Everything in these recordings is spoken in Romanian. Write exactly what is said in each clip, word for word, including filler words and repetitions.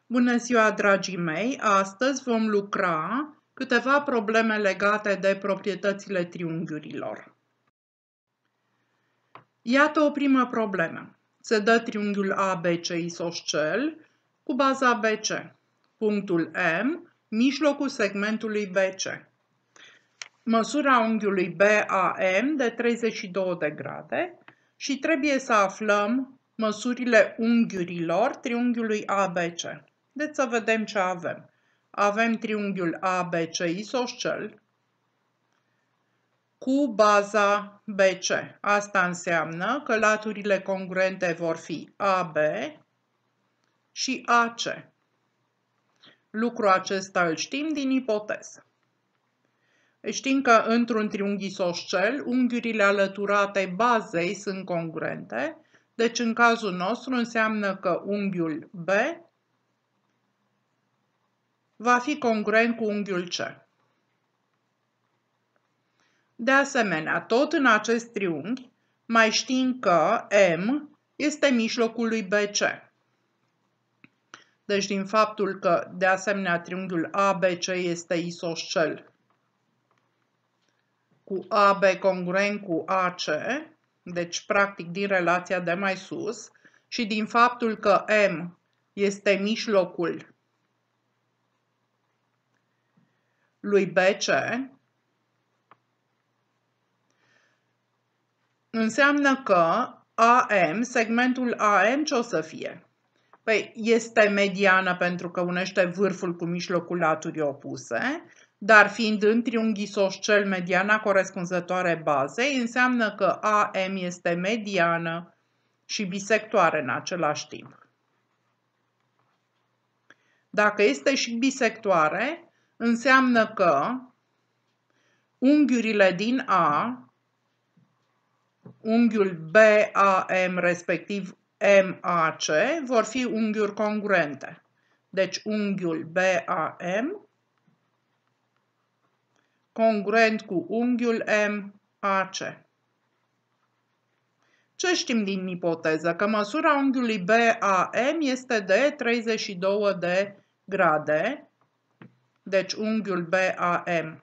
Bună ziua, dragii mei! Astăzi vom lucra câteva probleme legate de proprietățile triunghiurilor. Iată o primă problemă. Se dă triunghiul A B C isoscel cu baza B C. Punctul M, mijlocul segmentului B C. Măsura unghiului B A M de treizeci și două de grade și trebuie să aflăm măsurile unghiurilor triunghiului A B C. Deci să vedem ce avem. Avem triunghiul A B C isoscel cu baza B C. Asta înseamnă că laturile congruente vor fi A B și A C. Lucrul acesta îl știm din ipoteză. Știm că într-un triunghi isoscel, unghiurile alăturate bazei sunt congruente, deci în cazul nostru înseamnă că unghiul B va fi congruent cu unghiul C. De asemenea, tot în acest triunghi, mai știm că M este mijlocul lui B C. Deci din faptul că, de asemenea, triunghiul A B C este isoscel cu A B congruent cu A C, deci practic din relația de mai sus, și din faptul că M este mijlocul lui B C, înseamnă că A M, segmentul A M, ce o să fie? Păi este mediană pentru că unește vârful cu mijlocul laturii opuse, dar fiind în triunghi isoscel mediana corespunzătoare bazei, înseamnă că A M este mediană și bisectoare în același timp. Dacă este și bisectoare, înseamnă că unghiurile din A, unghiul B A M respectiv M A C, vor fi unghiuri congruente. Deci unghiul B A M congruent cu unghiul M A C. Ce știm din ipoteză? Că măsura unghiului B A M este de treizeci și două de grade. Deci unghiul B A M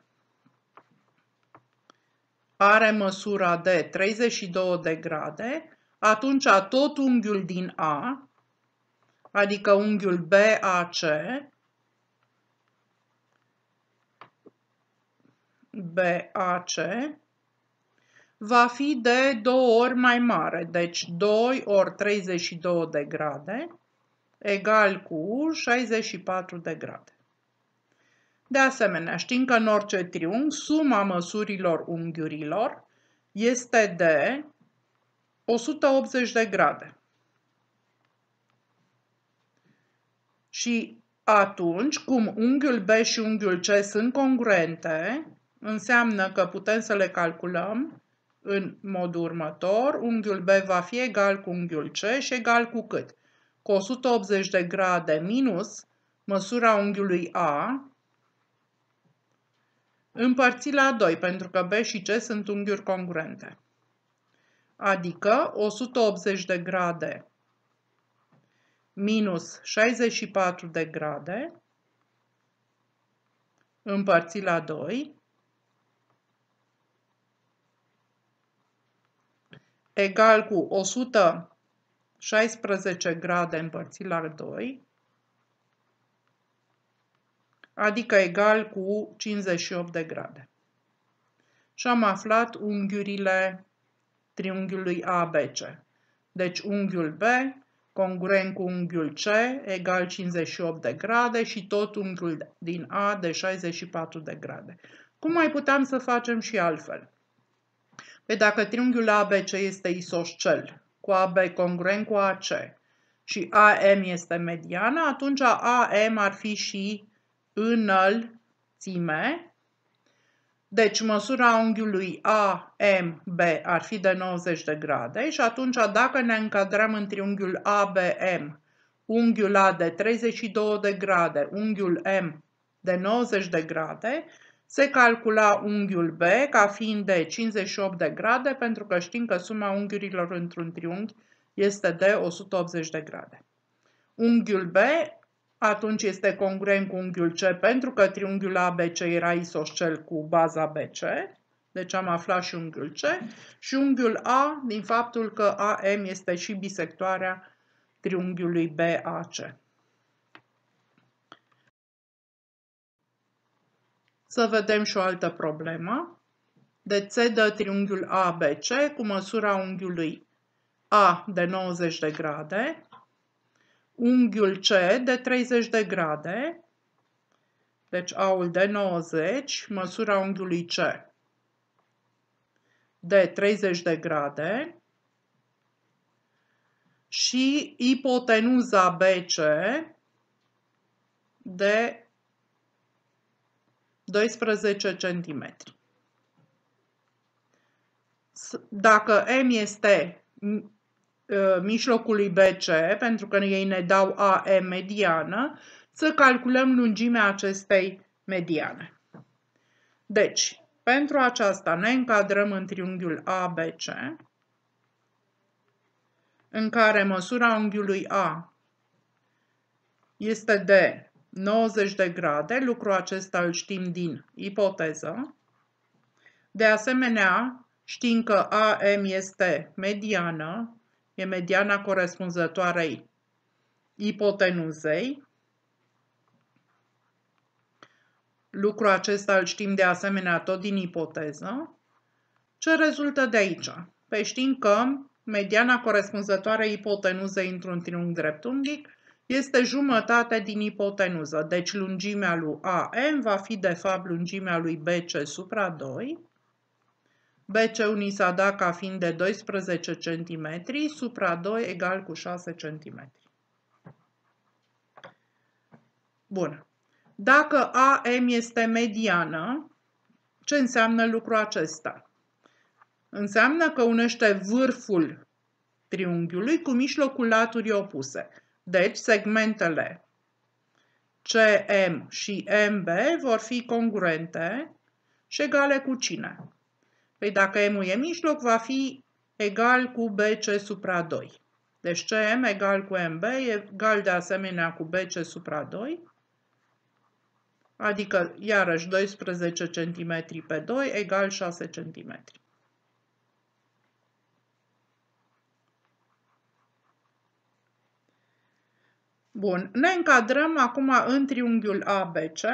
are măsura de treizeci și două de grade, atunci tot unghiul din A, adică unghiul B A C, B A C, va fi de două ori mai mare, deci doi ori treizeci și două de grade, egal cu șaizeci și patru de grade. De asemenea, știm că în orice triunghi, suma măsurilor unghiurilor este de o sută optzeci de grade. Și atunci, cum unghiul B și unghiul C sunt congruente, înseamnă că putem să le calculăm în modul următor. Unghiul B va fi egal cu unghiul C și egal cu cât? Cu o sută optzeci de grade minus măsura unghiului A împărțit la doi, pentru că B și C sunt unghiuri congruente. Adică o sută optzeci de grade minus șaizeci și patru de grade împărțit la doi egal cu o sută șaisprezece grade împărțit la doi, adică egal cu cincizeci și opt de grade. Și am aflat unghiurile triunghiului A B C. Deci unghiul B congruent cu unghiul C egal cincizeci și opt de grade și tot unghiul din A de șaizeci și patru de grade. Cum mai puteam să facem și altfel? Păi dacă triunghiul A B C este isoscel cu A B congruent cu A C și A M este mediană, atunci A M ar fi și înălțime. Deci măsura unghiului A M B ar fi de nouăzeci de grade și atunci dacă ne încadrăm în triunghiul A B M, unghiul A de treizeci și două de grade, unghiul M de nouăzeci de grade, se calcula unghiul B ca fiind de cincizeci și opt de grade, pentru că știm că suma unghiurilor într-un triunghi este de o sută optzeci de grade. Unghiul B atunci este congruent cu unghiul C, pentru că triunghiul A B C era isoscel cu baza B C. Deci am aflat și unghiul C. Și unghiul A, din faptul că A M este și bisectoarea triunghiului B A C. Să vedem și o altă problemă. De C dă triunghiul A B C cu măsura unghiului A de nouăzeci de grade, unghiul C de treizeci de grade, deci A-ul de nouăzeci, măsura unghiului C de treizeci de grade și ipotenuza B C de doisprezece centimetri. Dacă M este mijlocul lui B C, pentru că ei ne dau A M mediană, să calculăm lungimea acestei mediane. Deci, pentru aceasta ne încadrăm în triunghiul A B C, în care măsura unghiului A este de nouăzeci de grade, lucrul acesta îl știm din ipoteză. De asemenea, știm că A M este mediană, e mediana corespunzătoarei ipotenuzei. Lucrul acesta îl știm de asemenea tot din ipoteză. Ce rezultă de aici? Păi știm că mediana corespunzătoare ipotenuzei într-un triunghi dreptunghic este jumătate din ipotenuză. Deci lungimea lui A M va fi de fapt lungimea lui B C supra doi. B C-ul ni s-a dat ca fiind de doisprezece centimetri, supra doi egal cu șase centimetri. Bun. Dacă A M este mediană, ce înseamnă lucrul acesta? Înseamnă că unește vârful triunghiului cu mijlocul laturii opuse. Deci, segmentele C M și M B vor fi congruente și egale cu cine? Păi dacă M-ul e mijloc, va fi egal cu B C supra doi. Deci C M egal cu M B e egal de asemenea cu B C supra doi. Adică, iarăși, doisprezece centimetri pe doi egal șase centimetri. Bun, ne încadrăm acum în triunghiul A B C,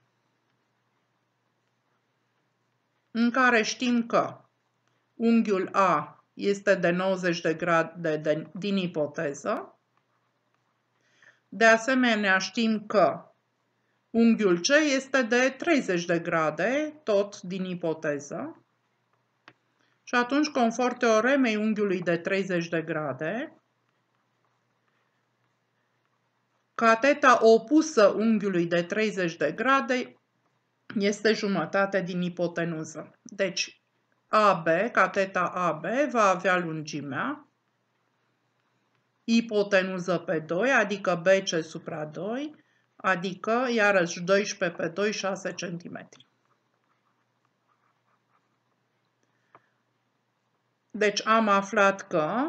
în care știm că unghiul A este de nouăzeci de grade de, din ipoteză. De asemenea, știm că unghiul C este de treizeci de grade, tot din ipoteză. Și atunci, conform teoremei unghiului de treizeci de grade, cateta opusă unghiului de treizeci de grade este jumătate din ipotenuză. Deci, A B, cateta A B, va avea lungimea ipotenuză pe doi, adică B C supra doi, adică, iarăși, doisprezece pe doi, șase centimetri. Deci am aflat că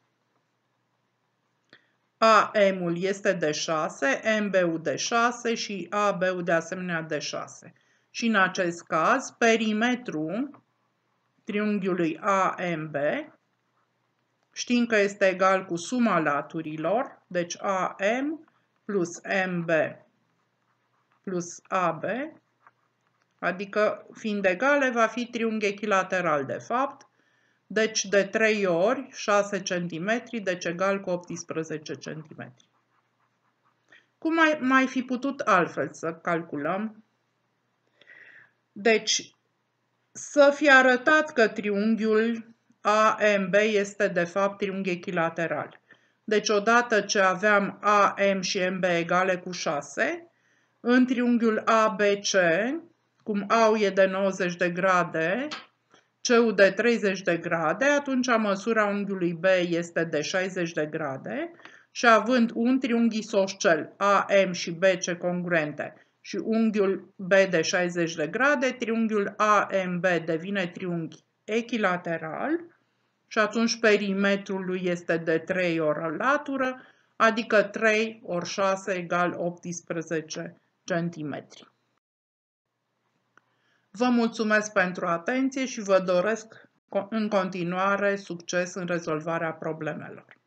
A M-ul este de șase, M B-ul de șase și A B-ul de asemenea de șase. Și în acest caz, perimetrul triunghiului A M B știm că este egal cu suma laturilor, deci A M plus M B plus A B, adică fiind egale va fi triunghi echilateral de fapt, deci de trei ori șase centimetri, deci egal cu optsprezece centimetri. Cum mai, mai fi putut altfel să calculăm? Deci, să fi arătat că triunghiul A M B este de fapt triunghi echilateral. Deci, odată ce aveam A M și M B egale cu șase, în triunghiul A B C, cum A-ul e de nouăzeci de grade, C-ul de treizeci de grade, atunci măsura unghiului B este de șaizeci de grade și având un triunghi isoscel A M și B C congruente și unghiul B de șaizeci de grade, triunghiul A M B devine triunghi echilateral și atunci perimetrul lui este de trei ori latură, adică trei ori șase egal optsprezece centimetri. Vă mulțumesc pentru atenție și vă doresc în continuare succes în rezolvarea problemelor.